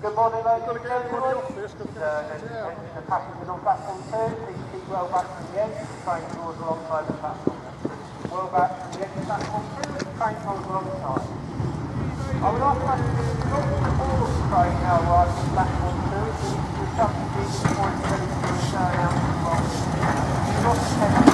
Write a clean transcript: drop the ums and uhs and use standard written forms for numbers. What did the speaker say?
Good morning, ladies and gentlemen. The passengers on platform 2, please keep well back from the end. The train draws alongside the platform. Well back from the end of platform 2, the train draws alongside. I would ask passengers to not to board the train now arriving at platform 2 until the substitute point ready to return out as well. Do not attempt